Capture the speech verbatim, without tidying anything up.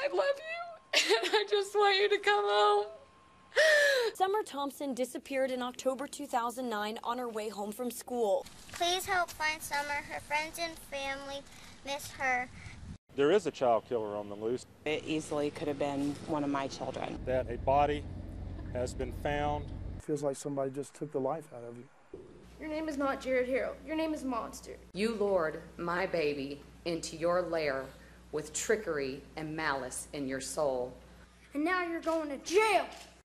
love you, and I just want you to come home. Somer Thompson disappeared in October two thousand nine on her way home from school. Please help find Somer. Her friends and family miss her. There is a child killer on the loose. It easily could have been one of my children. That a body has been found. It feels like somebody just took the life out of you. Your name is not Jared Harrell. Your name is Monster. You lured my baby into your lair with trickery and malice in your soul. And now you're going to jail.